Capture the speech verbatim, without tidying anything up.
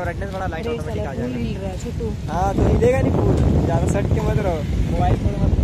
Brightness बड़ा, light automatic आ जाएगा। हिल रहा है छोटू। हाँ तो हिलेगा नहीं फूल, ज़्यादा सट के मत रहो, मोबाइल फोन मत